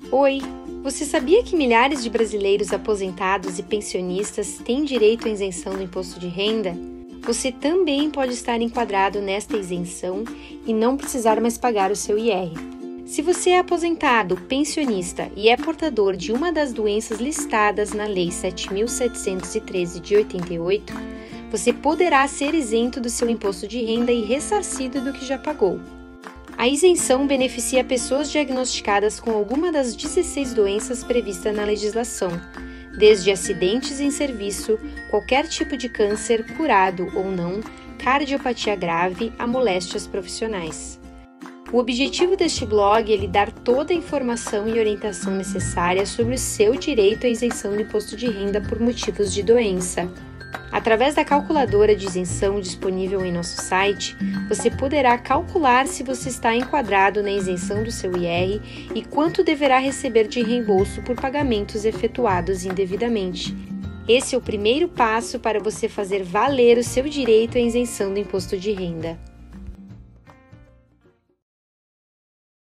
Oi! Você sabia que milhares de brasileiros aposentados e pensionistas têm direito à isenção do imposto de renda? Você também pode estar enquadrado nesta isenção e não precisar mais pagar o seu IR. Se você é aposentado, pensionista e é portador de uma das doenças listadas na Lei 7.713 de 88, você poderá ser isento do seu imposto de renda e ressarcido do que já pagou. A isenção beneficia pessoas diagnosticadas com alguma das 16 doenças previstas na legislação, desde acidentes em serviço, qualquer tipo de câncer curado ou não, cardiopatia grave a moléstias profissionais. O objetivo deste blog é lhe dar toda a informação e orientação necessária sobre o seu direito à isenção do imposto de renda por motivos de doença. Através da calculadora de isenção disponível em nosso site, você poderá calcular se você está enquadrado na isenção do seu IR e quanto deverá receber de reembolso por pagamentos efetuados indevidamente. Esse é o primeiro passo para você fazer valer o seu direito à isenção do imposto de renda.